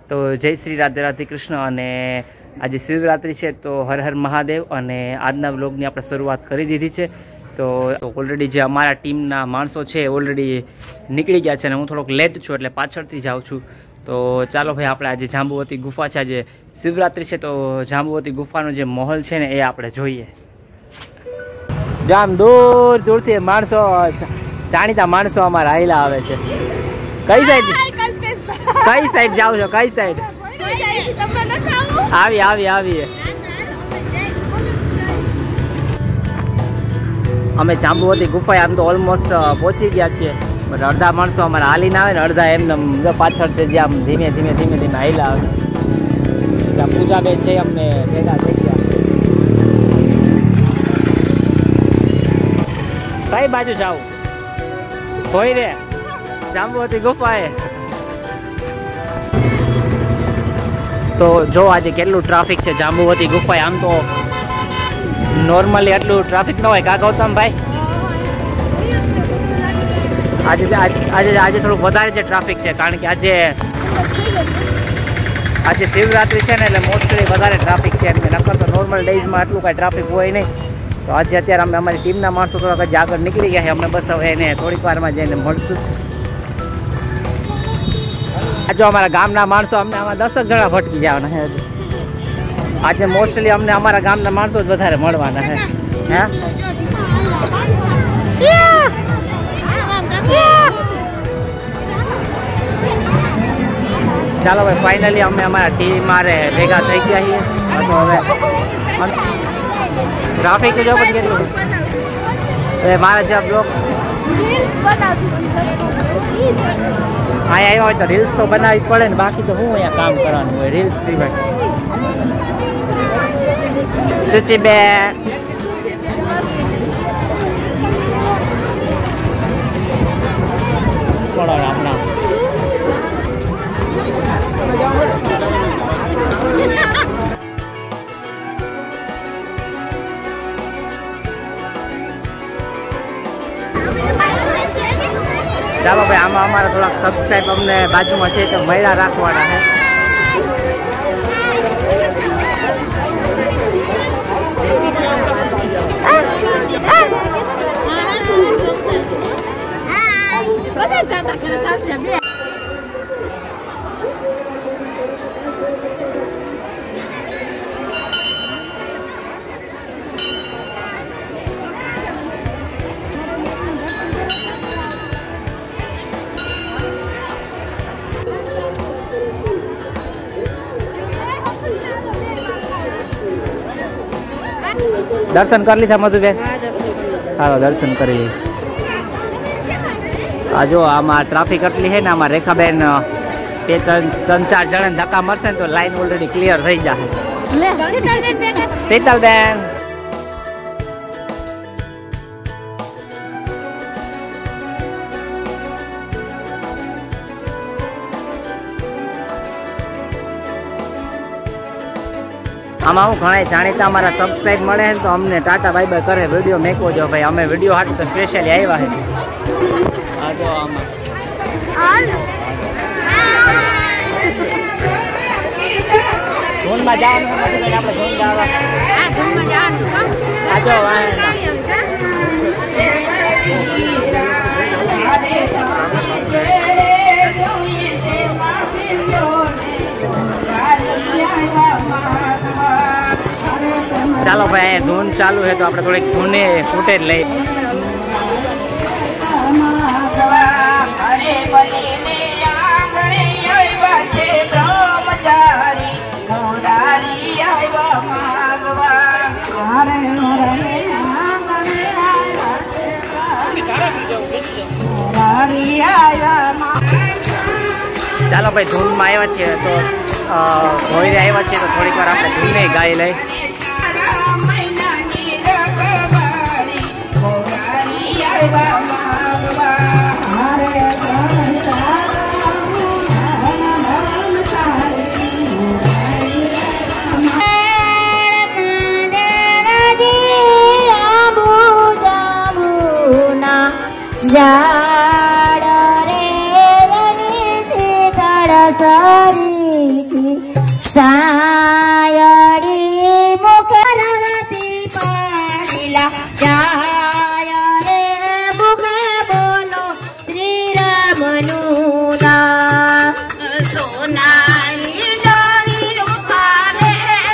तो जय श्री राधे राधे कृष्ण। અને આજે શિવરાત્રિ છે તો હર હર મહાદેવ। અને આજના વ્લોગની આપણે શરૂઆત કરી દીધી છે। તો ઓલરેડી જે અમારા ટીમના માણસો છે ઓલરેડી નીકળી ગયા છે અને હું થોડોક લેટ છું એટલે પાછળથી જાઉં છું। તો ચાલો ભાઈ આપણે આજે જાંબુવતી ગુફા છે, આજે શિવરાત્રિ છે તો જાંબુવતી ગુફાનો જે મહોલ છે ને એ આપણે જોઈએ। જામ દૂર દૂરથી માણસો, જાણીતા માણસો અમારા આયલા આવે છે। કઈ સાઈડ જાવ છો? કઈ સાઈડ? આવીએ અમે જાંબુવતી ગુફાએ આમ તો ઓલમોસ્ટ પહોંચી ગયા છીએ, બટ અડધા માણસો અમારા હાલીને આવે ને અડધા એમને પાછળથી જે આમ ધીમે ધીમે હાલ્યા આવે। ત્યાં પૂજાબેન છે અમને ભેગા થઈ ગયા। કઈ બાજુ જાવ? હોય રે જાંબુવતી ગુફાએ। તો જો આજે કેટલું ટ્રાફિક છે જાંબુવતી ગુફાએ। આમ તો નોર્મલી આટલું ટ્રાફિક ન હોય કા ગૌતમભાઈ? આજે થોડુંક વધારે છે ટ્રાફિક છે, કારણ કે આજે શિવરાત્રિ છે ને એટલે મોસ્ટલી વધારે ટ્રાફિક છે। નકર તો નોર્મલ ડેઝમાં આટલું કાંઈ ટ્રાફિક હોય નહીં। તો આજે અત્યારે અમે અમારી ટીમના માણસો થોડાક હજી આગળ નીકળી ગયા છે, અમને બસ હવે એને થોડીક વારમાં જઈને મળશું। આજે અમારા ગામના માણસો અમને આમાં 10 જણા ભટકી જવાના છે। આજે મોસ્ટલી અમને અમારા ગામના માણસો જ વધારે મળવાના છે। હે ચાલો ભાઈ ફાઇનલી અમે અમારા ટીમ મારે ભેગા થઈ ગયા છીએ। તો હવે ટ્રાફિક જો પણ કેટલું હવે મારા જે બ્લોગ અહીંયા આવ્યા હોય તો રીલ્સ તો બનાવવી જ પડે ને, બાકી તો હું અહીંયા કામ કરવાનું હોય રીલ્સ સિવાય। ચુચી બે આપણા ચાલો ભાઈ આમાં અમારા થોડાક સબસ્ક્રાઈબ અમને બાજુમાં છે તો મહિલા રાખવાના છે। દર્શન કરી લીધા મધુબેન? સારો દર્શન કરી લીધું। આ જો આમાં ટ્રાફિક એટલી છે ને, આમાં રેખાબેન તે 3-4 જણા ધક્કા મળશે ને તો લાઈન ઓલરેડી ક્લિયર થઈ જશે। શીતલબેન આમાં હું ઘણા જાણીતા અમારા સબસ્ક્રાઈબ મળે ને તો અમને ટાટા બાય બાય કરે, વિડીયો મેકો જો ભાઈ અમે વિડીયો હાથ તો સ્પેશિયલી આવ્યા છે। આ જો આમાં ધૂનમાં જવાનું આપણે ધૂન જવા આ જો ચાલો ભાઈ ધૂન ચાલુ છે તો આપણે થોડીક ધૂને ફૂટેજ લઈ। ચાલો ભાઈ ધૂનમાં આવ્યા છીએ તો ઘોડે આવ્યા છીએ તો થોડીક વાર આપણે ધૂને ગાઈ લઈ। ઝાડ રે સરી सायडी मुखरवती पाडिला जाय रे मुखे बोलो श्री रामनु नाम सोनाई डोरी रुखारे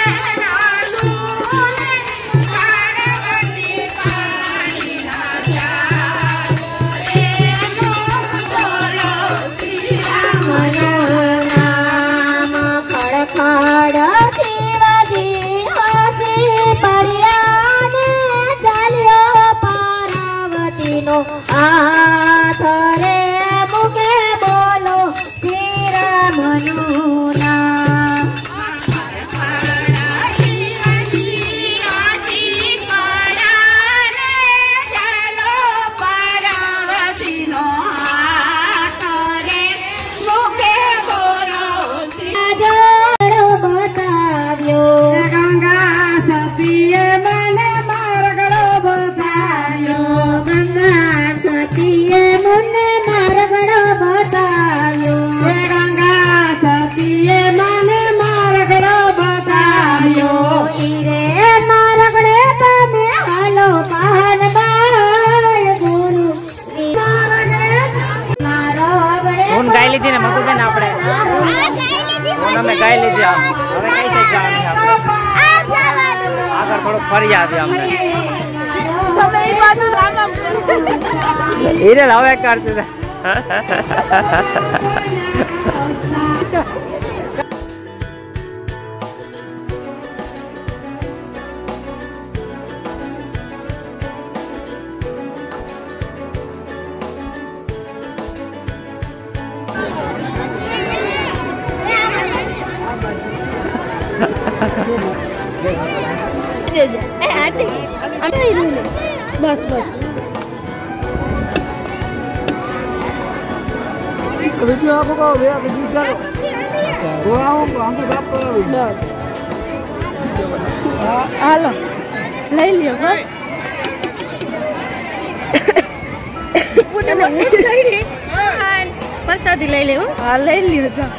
रानूने पार्वती पाडिला जाय रे मुखे बोलो श्री रामनु नाम खड़खड़ शिवजी हसी परियाने चाल्यो पार्वती नो हाथ रे मुखे बोलो श्री रामनु नाम शिवजी हसी परियाने चाल्यो पार्वती नो हाथ रे मुखे बोलो बताव्यो गंगा सतीए મને માર્ગડો બતાવ્યો ગંગા સતીએ મને માર્ગડો બતાવ્યો ગંગા સતીએ મને માર્ગડો બતાવ્યો ઈરે માર્ગડે તમે હાલો પાનબાઈ ગુરુ માર્ગડે મારો ગળે ફોન ગાઈ લીધી ને મકુબેન આપણે અમે ગાઈ લીધી હવે કઈ સાઈડ જવાનું છે આપણે આગળ થોડુંક ફરી આવ્યા અમને તમે એ બાજુ રામ રામ ઈરે હવે કરતું बस बस बस हालो લઈ લ્યો બસ પ્રસાદી લઈ લેવો હા લઈ લ્યો જા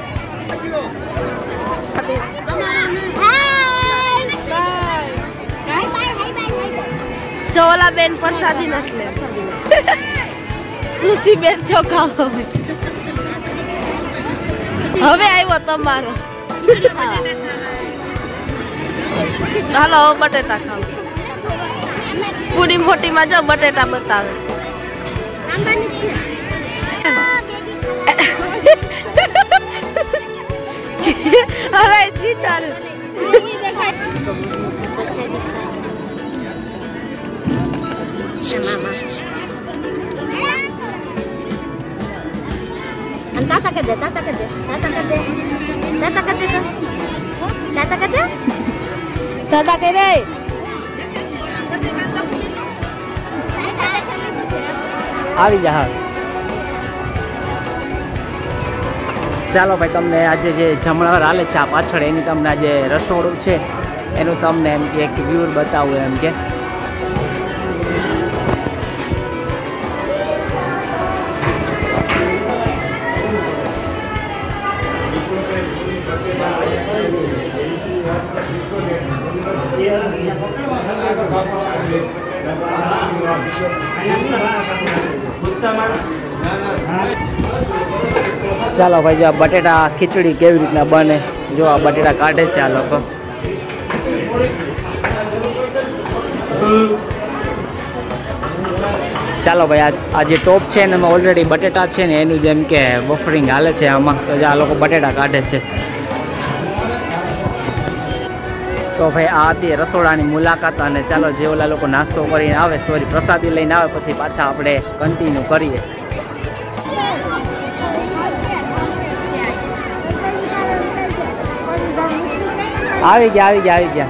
ચોલા બેન પ્રસાદી નથી લે સુશી બેન ચોખા હવે આવ્યો તમારો હાલો બટેટા ખાવ પૂરી મોટી માં જો બટેટા બતાવે અરે ચીટાર Tata कर दे tata कर दे tata कर दे tata कर दे tata कर दे tata कर दे આવી જા ચાલો ભાઈ તમને આજે જે જમણવાર હાલે છે આ પાછળ એની તમને આજે રસોડું છે એનું તમને એમ કે એક વ્યૂ બતાવું એમ કે ચાલો ભાઈ જો આ બટેટા ખીચડી કેવી રીતના બને જો આ બટેટા કાઢે છે આ લોકો ચાલો ભાઈ આ જે ટોપ છે ને એમાં ઓલરેડી બટેટા છે ને એનું જેમ કે બફરિંગ હાલે છે આમાં તો આ લોકો બટેટા કાઢે છે તો ભાઈ આ હતી રસોડાની મુલાકાત અને ચાલો જે ઓલા લોકો નાસ્તો કરીને આવે સોરી પ્રસાદી લઈને આવે પછી પાછા આપણે કન્ટિન્યુ કરીએ આવી ગયા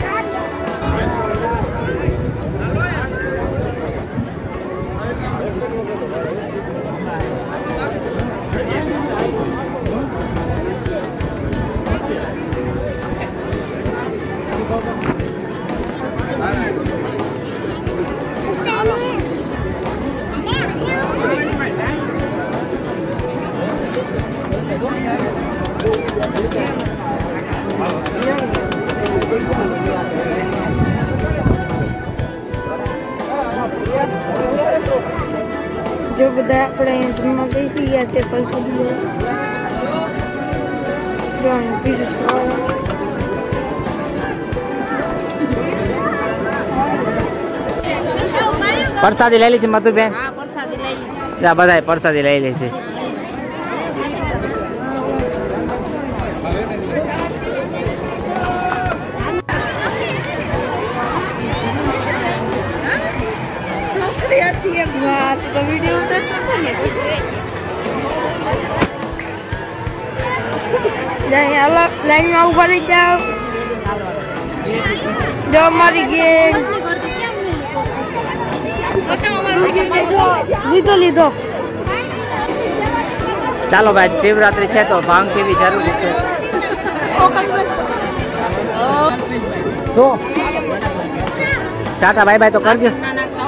जो બધા આપણે જમવા બેસી ગયા છે પછી જો प्रसादी लई ली थी मधुबेन? हां प्रसादी लई ली। जा बधाई प्रसादी लई ली थी। तो वीडियो उधर लाइन में ऊपर जाओ जो हमारी गेम लीधो लीधो। चलो भाई शिवरात्रि है तो भांग पीवी जरूरी है। तो टाटा बाय बाय तो कर दो।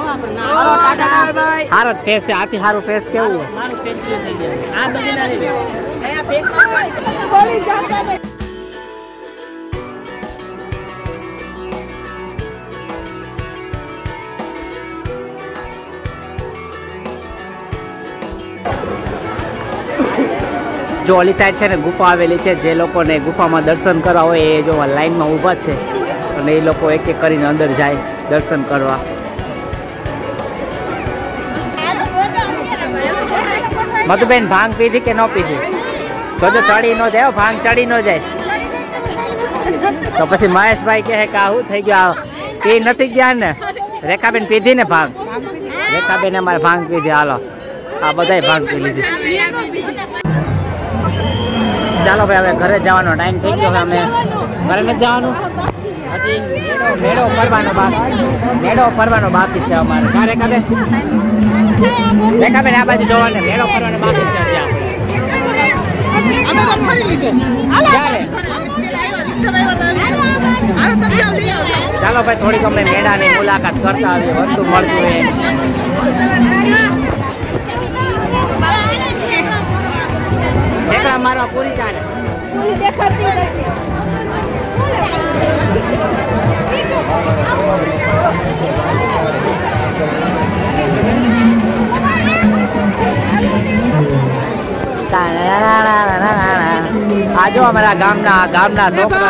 हारो फेस से आती हारो फेस केवू मारो फेस जो થઈ ગયા આ બધી ના રે એ આ ફેસ માં બોલી જાતા નહીં। जो ओली साइड है ने गुफा आवेली है जे लोग ने गुफा में दर्शन करवा हो ए जो लाइन में ऊभा है અને એ લોકો એક એક કરીને અંદર જાય દર્શન કરવા। मधुबेन भांग पीधी के न पीधी? तो चढ़ी न जाए भांग चढ़ी न जाए तो पछी महेश भाई कहे कि आવું થઈ ગયું પી નથી ગયા ને? રેખાબેન પીધી ને ભાંગ? રેખાબેન અમારે ભાંગ પીધી। હાલો આ બધાય ભાંગ પી લીધી। ચાલો ભાઈ હવે ઘરે જવાનો ટાઈમ થઈ ગયો। અમે ઘરે નથી જવાનું હજી મેળો ફરવાનો બાકી છે અમારે। કારે કાલે રેખાબેન આ બાજુ જોવાને મેળો ફરવાનો બાકી છે। ચાલો ભાઈ થોડીક અમે મેળાની મુલાકાત કરતા આવીએ વસ્તુ મળતું હોય। મારો પૂરી ચાલે आज हमारा गामना छोकरा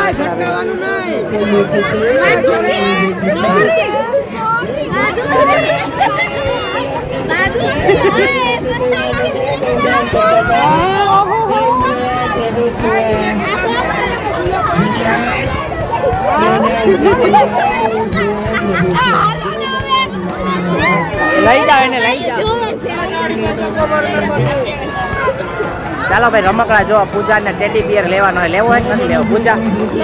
લઈ જાવ એને લઈ જાવ। ચાલો ભાઈ રમકડા જો પૂજા ને ટેડી બિયર લેવાનો હોય લેવો હોય નથી લેવો પૂજા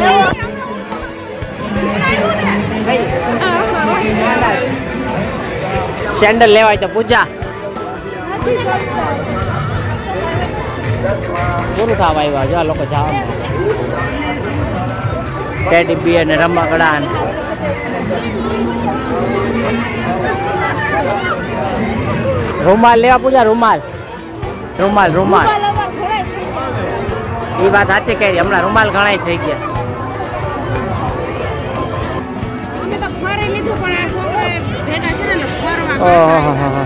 સેન્ડલ લેવા હોય તો પૂજા પૂરું થવા આવ્યા જો આ લોકો જવાનું ટેડી બિયર ને રમકડા રૂમાલ લેવા પૂજા રૂમાલ રૂમાલ રૂમાલ ये बात साची कह रही हमला रूमाल घणा થઈ ગયા। અમે તો ફરી લીધું પણ આ છોકરે ભેગા છે ને ફરવા ઓહો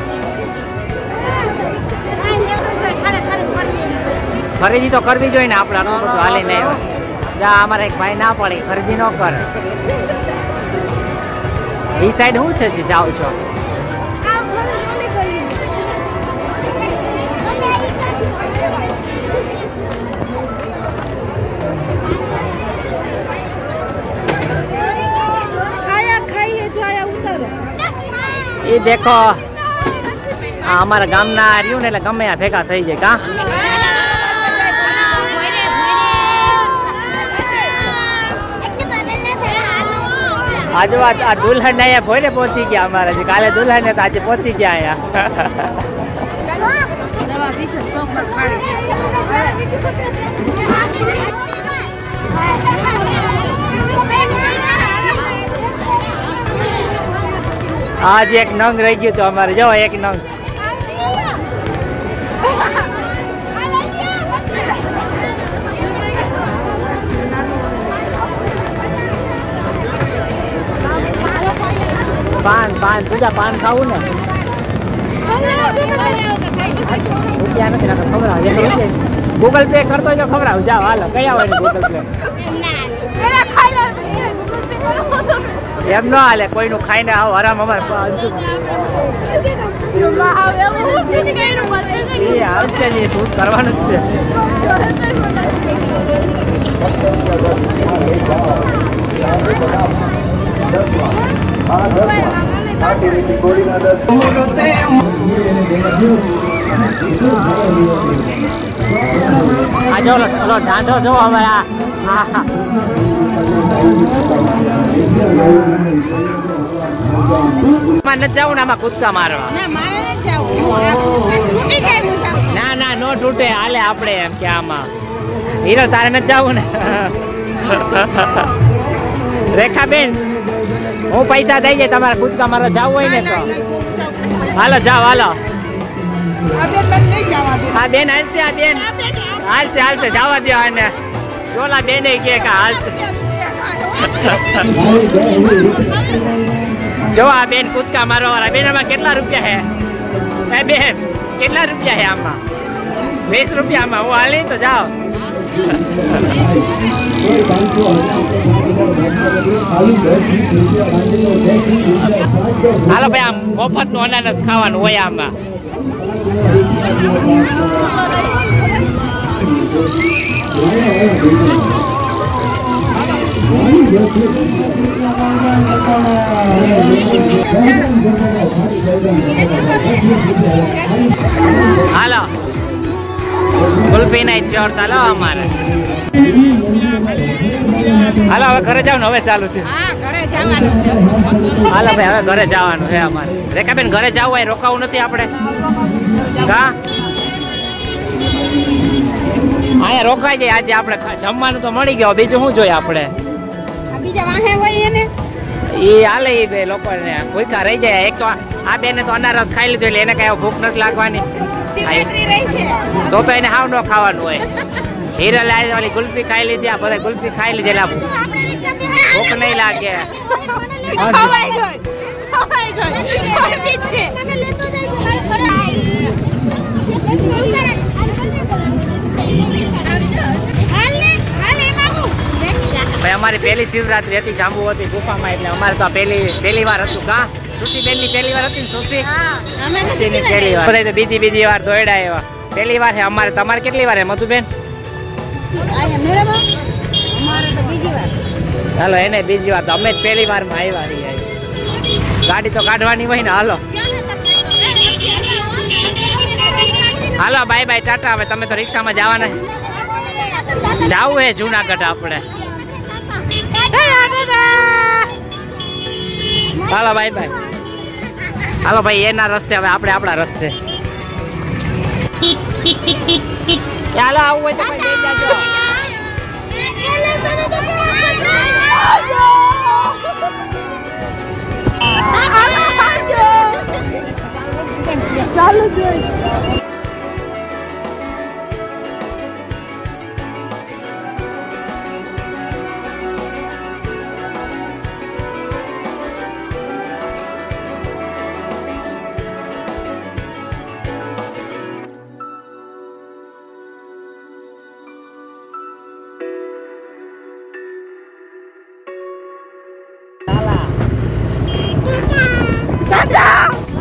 ખરીદી તો કરવી જોઈએ ને આપણે આટલું બધું હાલી નહીં જા અમારે એક ભાઈ ના પડે ખરીદી ન કરે। એ સાઈડ શું છે જે જાવ છો? ये देखो हमारा गामना रह्यू ने गमे भेगा थी जाए का आज दुल्हन ने भोरे पहुंची गया हमारे जी काले दुल्हन ने तो आज पहुंची गया यहाँ। आज एक नंग रह गयो तो हमारे जो एक नंग પાન પૂજા પાન ખાવું ને રૂપિયા નથી નાખો ખવડાવ ગૂગલ પે કરતો જો ખવડાવ જાઓ હાલો કયા હોય ગૂગલ પે એમ ન હાલે કોઈનું ખાઈને આવો આરામ અમારે આવશે ને શું કરવાનું જ છે આ જો ઢાંઢો જો હવે નથી જવું ને આમાં કૂદકા મારવા ના ના નો તૂટે હાલે આપણે એમ કે આમાં હીરો તારે નથી જવું ને રેખાબેન હું પૈસા દઈ જાય તમારે કૂદકા મારવા જવું હોય ને તો હાલો જાઓ હાલો હા બેન હાલશે આ બેન હાલશે હાલશે જવા દો આને ચોલા બેન કે હાલશે જો આ બેન કૂદકા મારવા વાળા બેન આમાં કેટલા રૂપિયા હે બેન કેટલા રૂપિયા હે આમાં 20 રૂપિયામાં હું હાલી તો જાઓ હાલો ભાઈ આમ મફત નું અનાનસ ખાવાનું હોય આમાં હાલો ગુલ્ફી નાઈટ ચોર ચાલો અમારે હાલો હવે ઘરે જાવ ને હવે ચાલુ છે હાલો ભાઈ હવે ઘરે જવાનું છે અમારે રેખાબેન ઘરે જવું હોય રોકાવું નથી આપણે કા અહીંયા રોકાઈ જાય આજે આપણે જમવાનું તો મળી ગયો બીજું શું જોઈએ આપણે એ હાલે એ બે લોકોને ભૂખા રહી જાય એક તો આ બેને તો અનારસ ખાઈ લીધું એટલે એને કઈ ભૂખ નથી લાગવાની તો એને હાવ ન ખાવાનું હોય હીરા લાઈ વાળી ગુલ્ફી ખાઈ લીધી આ બધા ગુલ્ફી ખાઈ લીધી એટલે ભૂખ નહીં લાગે ભાઈ અમારી પહેલી શિવરાત્રી હતી જાંબુવતી ગુફામાં એટલે અમારે તો પહેલી વાર હતું કા સુશી બેન ની પહેલી વાર હતી ને સુશી ની પહેલી વાર બધા તો બીજી વાર દોડ્યા એવા પહેલી વાર છે અમારે તમારે કેટલી વાર હે મધુબેન હાલો એને બીજી વાર તો અમે જ પહેલી વાર માં આવ્યા ગાડી તો કાઢવાની હોય ને હાલો હાલો બાય બાય ટાટા હવે તમે તો રિક્ષામાં જવાના જાવું હે જુનાગઢ આપણે હાલો બાય બાય હાલો ભાઈ એના રસ્તે હવે આપણે આપણા રસ્તે ચાલો આવું હોય તો ભાઈ જાજો ચાલો Tata!